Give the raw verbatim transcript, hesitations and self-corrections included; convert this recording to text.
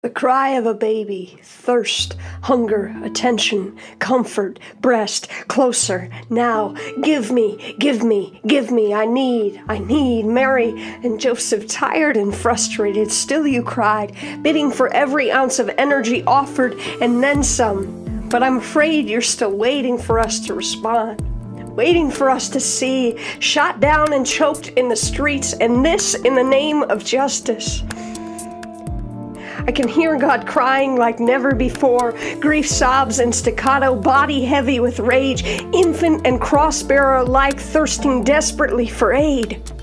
The cry of a baby, thirst, hunger, attention, comfort, breast, closer, now, give me, give me, give me, I need, I need. Mary and Joseph, tired and frustrated, still you cried, bidding for every ounce of energy offered and then some. But I'm afraid you're still waiting for us to respond, waiting for us to see, shot down and choked in the streets, and this in the name of justice. I can hear God crying like never before, grief sobs and staccato, body heavy with rage, infant and cross-bearer alike thirsting desperately for aid.